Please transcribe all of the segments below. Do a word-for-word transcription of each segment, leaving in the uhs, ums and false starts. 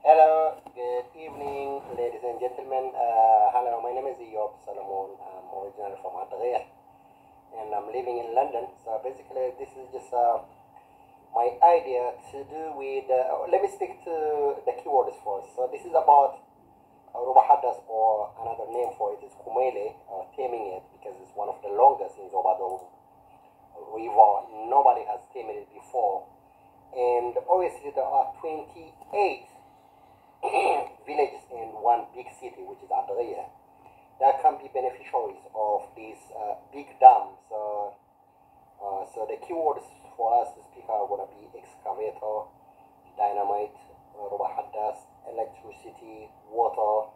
Hello, good evening, ladies and gentlemen. Uh, hello, my name is Eyob Solomon. I'm originally from Adria and I'm living in London. So basically, this is just uh, my idea to do with. Uh, let me speak to the keywords first. So this is about uh, Rubahadas, or another name for it is Kumele, uh, taming it because it's one of the longest in Zobado River. Nobody has tamed it before, and obviously there are twenty-eight villages in one big city, which is Adria, that can be beneficiaries of this uh, big dam. So, uh, so the keywords for us to speak are going to be excavator, dynamite, uh, Rubahadas, electricity, water.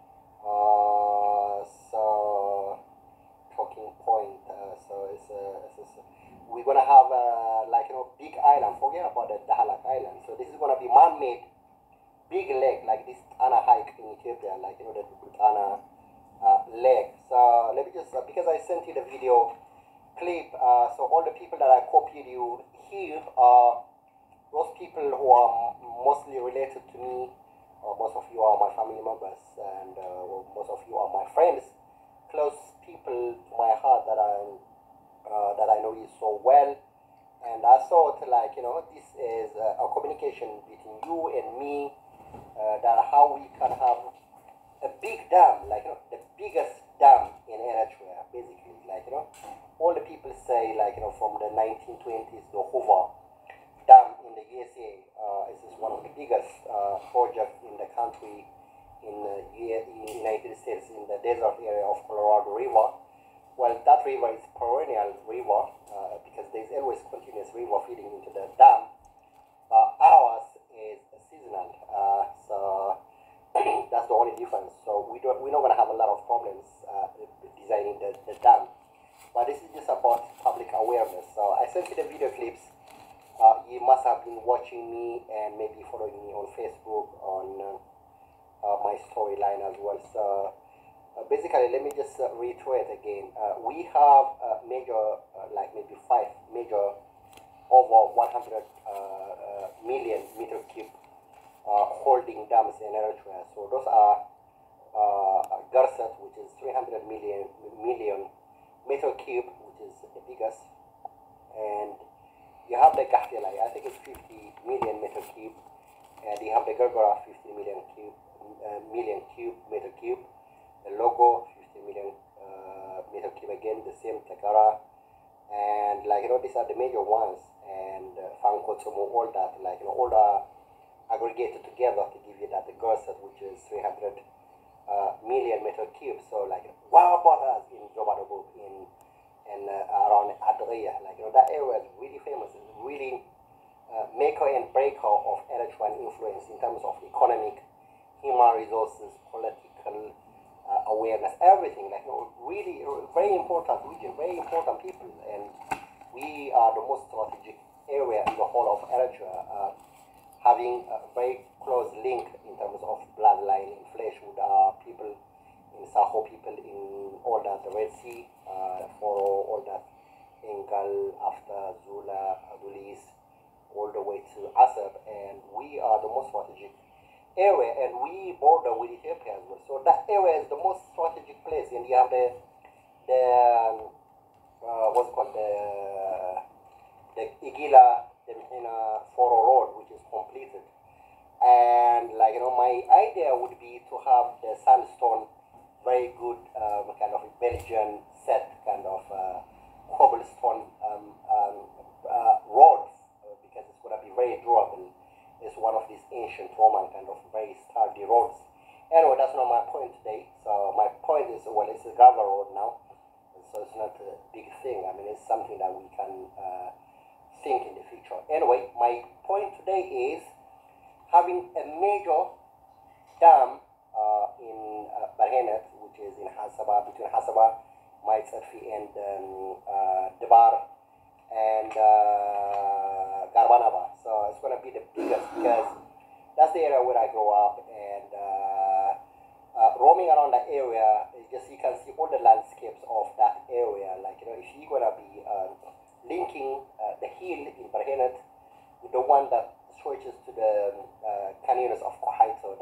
Uh, so, talking point. Uh, so it's, uh, it's, it's we're gonna have uh, like you know big island. Forget about the Dahalak Island. So this is gonna be man-made big lake, like this Tana hike in Ethiopia, like you know the Tana uh, lake. So let me just uh, because I sent you the video clip. Uh, so all the people that I copied you here are those people who are mostly related to me. Uh, most of you are my family members, and uh, well, most of you are my friends, close people to my heart that I uh, that I know you so well. And I thought, like you know, this is uh, a communication between you and me. Uh, that how we can have a big dam, like you know, the biggest dam in Eritrea, basically. Like you know, all the people say, like you know, from the nineteen twenties, the Hoover Dam in the U S A uh, is is one of the biggest uh, projects in the country, in the United States, in the desert area of Colorado River. Well, that river is perennial river uh, because there's always continuous river feeding into the dam. Uh, ours is seasonal, uh, so that's the only difference. So we don't, we're not going to have a lot of problems uh, designing the, the dam. But this is just about public awareness. So I sent you the video clips. Uh, you must have been watching me and maybe following me on Facebook, on uh, uh, my storyline as well. So uh, basically, let me just uh, reiterate again. Uh, we have uh, major, uh, like maybe five major over one hundred uh, uh, million meter cube uh, holding dams in Eritrea. So those are uh, Garsat, which is three hundred million million meter cube, which is the biggest, and you have the Gahtela, I think it's fifty million meter cube, and you have the Gargara, fifty million cube uh, million cube meter cube, the Logo, fifty million uh, meter cube again, the same Takara. And like you know, these are the major ones, and uh, Fankotomo, all that, like you know, all are aggregated together to give you that the Gurset, which is three hundred uh, million meter cubes. So like, what about us in Jobadobo, in and uh, around Adria? Like you know, that area is really famous. It's really uh, maker and breaker of Eritrean influence in terms of economic, human resources, political. Uh, awareness, everything, like you know, really very important region, very important people, and we are the most strategic area in the whole of Eritrea, uh, having a very close link in terms of bloodline in flesh with our people in Saho, people in all that, the Red Sea, uh, Foro, all that, Engal, after Zula, Adulis, all the way to Asab, and we are the most strategic area, and we border with Ethiopia as well. So that area is the most strategic place, and you have the the um, uh, what's it called, the the Igila the Mhina Foro Road, which is completed. And like you know, my idea would be to have the sandstone, very good um, kind of Belgian set kind of uh, cobblestone um, um, uh, road uh, because it's going to be very durable. It's one of these ancient Roman kind of very sturdy roads. Anyway, that's not my point today. So my point is, well, it's a gravel road now, so it's not a big thing. I mean, it's something that we can uh, think in the future. Anyway, my point today is having a major dam uh, in uh, Barhenet, which is in Hasaba, between Hasaba, Maitsafi, and um, uh, Debar, and uh, Garbanaba. So it's going to be the biggest because that's the area where I grew up, and uh, uh, roaming around that area, just you can see all the landscapes of that area. Like you know, if you're going to be uh, linking uh, the hill in Barhenet with the one that stretches to the uh, canyons of Kohaito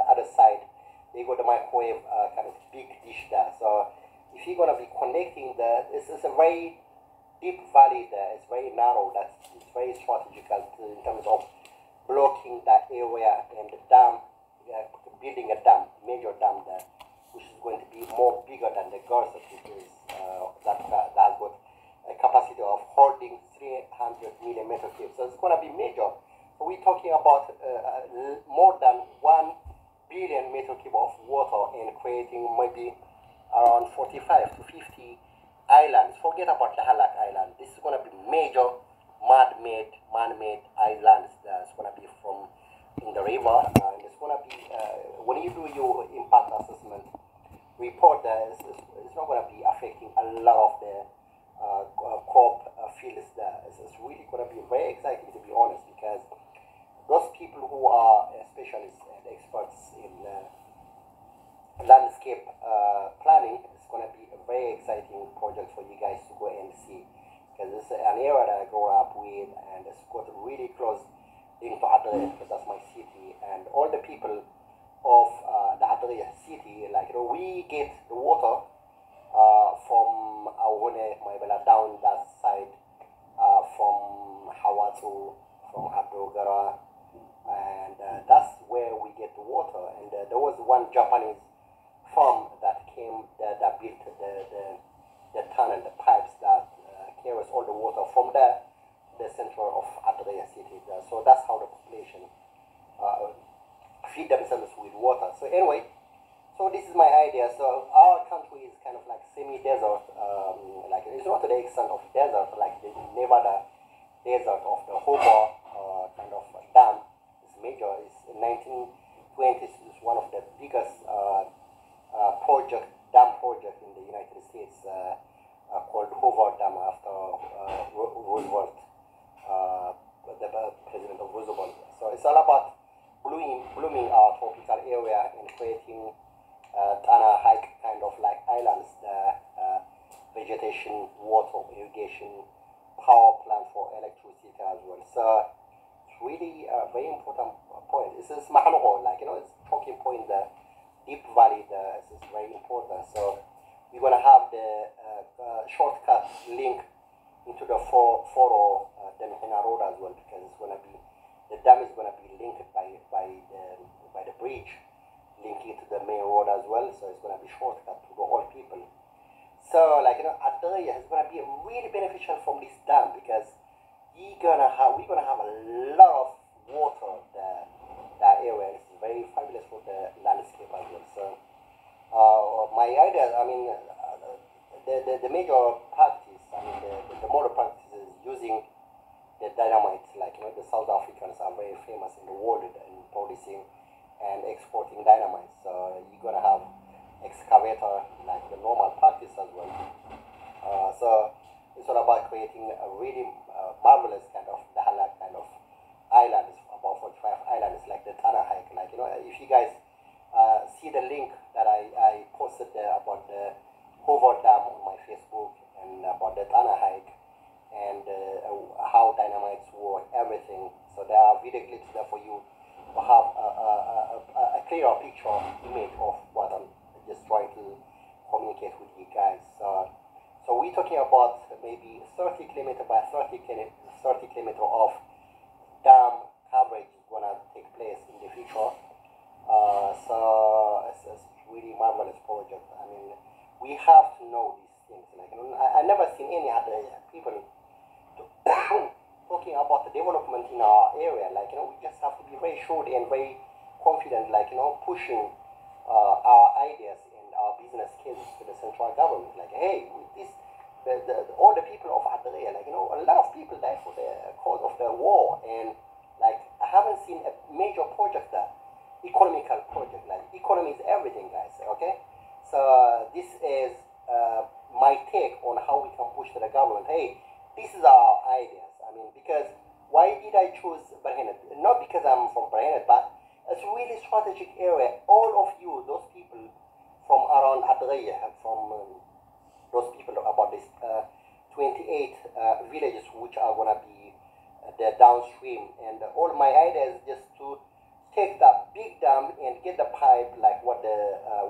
the microwave uh, kind of big dish there. So if you're gonna be connecting the, this is a very deep valley there. It's very narrow. That's it's very strategical to, in terms of blocking that area and the dam, uh, building a dam, major dam there, which is going to be more bigger than the Gaza, which is uh, that that has got a capacity of holding three hundred millimeter cubes. So it's going to be major. So we're talking about uh, more than one billion meter cube of water and creating maybe around forty-five to fifty islands. Forget about the Halak Island. This is going to be major man-made, man-made islands. That's going to be from in the river, and it's going to be uh, when you do your impact assessment report, there, it's, it's not going to be affecting a lot of the uh, crop uh, fields there. It's, it's really going to be very exciting, to be honest, because those people who are uh, specialists and experts in uh, landscape uh, planning, it's going to be a very exciting project for you guys to go and see, because it's an area that I grew up with, and it's got really close into Adria, because that's my city, and all the people of uh, the Adria city, like, you know, we get the water uh, from Awone, Maibela, down that side, uh, from Hawatu, from Abdogara, and uh, that's where we get the water. And uh, there was one Japanese firm that came, that, that built the, the, the tunnel, the pipes that uh, carries all the water from there, the center of Adria city. So that's how the population uh, feed themselves with water. So anyway, so this is my idea. So our country is kind of like semi-desert, um, like it's not to the extent of desert, like the Nevada desert of the Hobart uh, kind of dam. It's major. It's in nineteen twenties. It's one of the biggest uh, uh, project dam project in the United States, uh, uh, called Hoover Dam after uh, Roosevelt. Uh, the uh, president of Roosevelt. So it's all about blooming, blooming our tropical area and creating uh, Tana hike kind of like islands, the uh, vegetation, water, irrigation, power plant for electricity as well. So it's really a very important point. This is Mahanoho, like, you know, it's talking point, the deep valley there. This is very important. So we're going to have the uh, uh, shortcut link into the four four uh, Demhena road as well, because it's going to be, the dam is going to be linked by by the by the bridge linking to the main road as well. So it's going to be shortcut to the all people. So, like, you know, Adria is going to be really beneficial from this dam, because you're gonna have we're gonna have a lot of water there, that area. It's very fabulous for the landscape as well. So uh, my idea, I mean, uh, the, the the major practice, I mean, the, the, the model practice is using the dynamite. Like, you know, the South Africans are very famous in the world in producing and exporting dynamite. So you're gonna have excavator, like the normal practice as well. Uh, so it's all about creating a really uh, marvelous kind of Dahala kind of islands, about forty-five islands, like the Tana hike. Like, you know, if you guys uh, see the link that I, I posted there about the Hoover Dam on my Facebook, and about the Tana hike, and uh, how dynamites work, everything. So there are video clips there for you to have a, a, a, a clearer picture, image of what I'm just trying to communicate with you guys. Uh, so we're talking about maybe thirty kilometer by thirty kilometer of dam coverage is gonna take place in the future. Uh, so it's, it's really marvelous project. I mean, we have to know these things. Like, you know, I, I never seen any other people talking about the development in our area. Like, you know, we just have to be very sure and very confident, like, you know, pushing uh, our ideas and our business cases to the central government. Like, hey, this, the, the, all the people of Adria, like, you know, a lot of people died for the cause of the war, and like, I haven't seen a major project there, economical project. Like, economy is everything, guys. Okay, so this is uh, my take on how we can push to the government. Hey, this is our ideas. I mean, because why did I choose Berhanet? Not because I'm from Berhanet, but it's a really strategic area. All of you, those people from around Adria, from um, those people about this uh, twenty-eight uh, villages which are going to be uh, the downstream. And all my idea is just to take that big dam and get the pipe, like what the uh,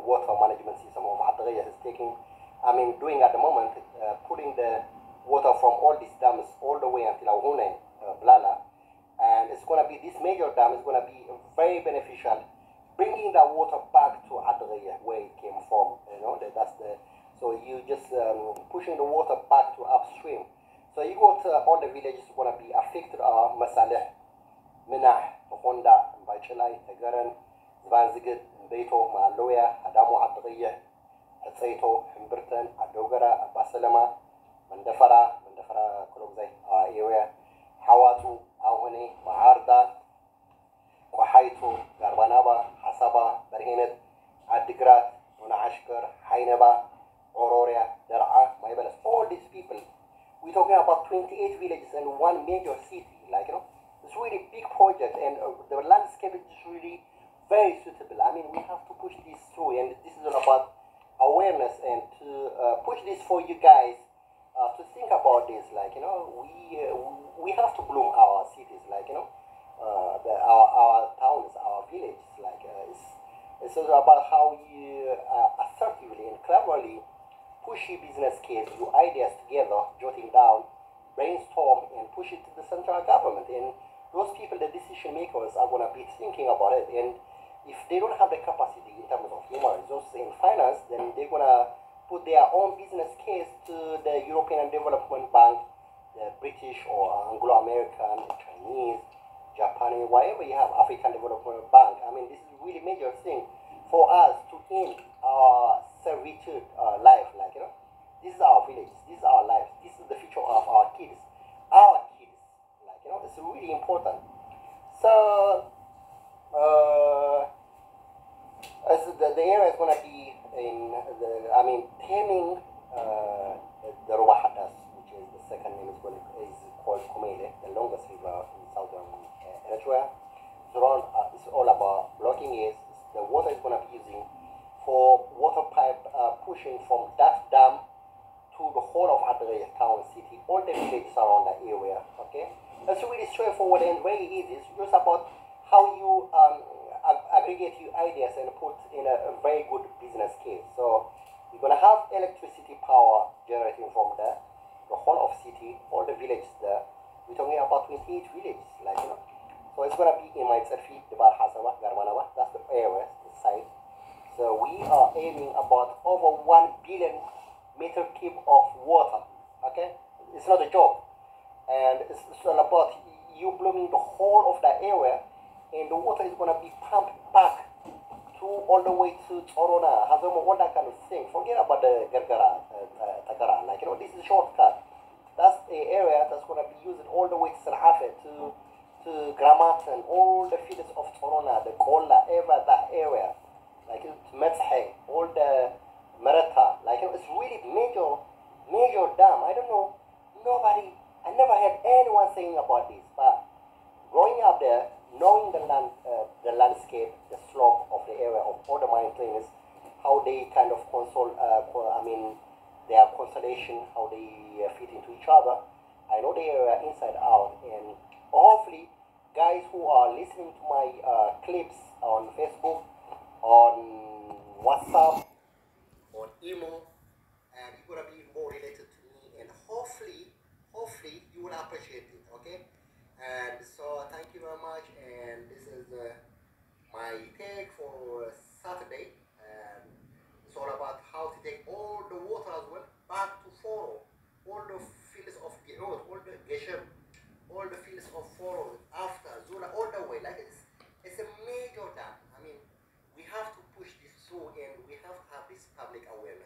taking, I mean, doing at the moment, uh, putting the water from all these dams all the way until Ahune, uh, Blala, and it's going to be, this major dam is going to be very beneficial, bringing the water back to Adria where it came from. You know, that, that's the, so you just um, pushing the water back to upstream. So you go to all the villages going to be affected are Masaleh, Minah, Honda, Bachelai, Tagaran, Zvanzigit, Beto, Maloya, Adamo Adria, Atsaito, Humberton, Adogara, Basalama, Mandafara, Mandafara, Kologzai, our area, Hawatu, Ahune, Maharda, Kwahaitu, Garbanaba, Hasaba, Berhinet, Adigrat, Nunashkar, Hainaba, Auroria, Dar'a, Maibalas, all these people. We're talking about twenty-eight villages and one major city, like, you know, it's really big project, and uh, the landscape is really very suitable. I mean, we have to push this through, and this is all about awareness and to uh, push this for you guys uh, to think about this. Like, you know, we uh, we have to bloom our cities, like, you know, uh, the, our our towns, our villages. Like, uh, it's it's all about how you uh, assertively and cleverly push your business case, your ideas together, jotting down, brainstorm, and push it to the central government. And those people, the decision makers, are going to be thinking about it. And if they don't have the capacity in terms of human resources and finance, then they're going to put their own business case to the European Development Bank, the British or Anglo-American, the Chinese, Japanese, whatever you have, African Development Bank. I mean, this is a really major thing for us to end our servitude uh, life. Like, you know, this is our village, this is our life, this is the future of our kids, our kids. Like, you know, it's really important. So, uh, as the, the area is going to be in the, I mean, taming uh, the Ruwahatas, which is the second name is, going to, is called Komele, the longest river in southern uh, Eritrea. It's, around, uh, it's all about blocking it. The water is going to be using for water pipe uh, pushing from that dam to the whole of Adria town city, all the villages around the area. Okay, that's really straightforward and very easy. It's just about how you um, ag- aggregate your ideas and put in a, a very good business case. So you're gonna have electricity power generating from there, the whole of city, all the villages there. We're talking about twenty-eight villages, like, you know. So it's gonna be in my feet, the Bar Hasawa, Garmanaba, that's the area, the site. So we are aiming about over one billion meter cube of water. Okay, it's not a joke, and it's, it's all about you blooming the whole of that area, and the water is gonna be pumped back to all the way to Torona, Hazomo, all that kind of thing. Forget about the Gargara, uh, uh, Takara. Like, you know, this is a shortcut. That's the area that's gonna be used all the way to Salhafe, to to Gramat, and all the fields of Torona, the Kola, ever that area. Like, it's Metzhe, all the Merata, like, you know, it's really major, major dam. I don't know, nobody, I never heard anyone saying about this, but growing up there, knowing the land, uh, the landscape, the slope of the area of all the mountains, how they kind of console, uh, I mean, their constellation, how they uh, fit into each other. I know the area inside out, and hopefully, guys who are listening to my uh, clips on Facebook, on WhatsApp, on email, and you're gonna be more related to me, and hopefully, hopefully you will appreciate it. Okay, and so thank you very much, and this is uh, my take for Saturday, and it's all about how to take all the water as well back to Foro, all the fields of Gi'ud, all the Geshem, all the fields of Foro, after Zula, all the way. Like, it's, it's a major dam. I mean, we have to push this through, and we have to have this public awareness.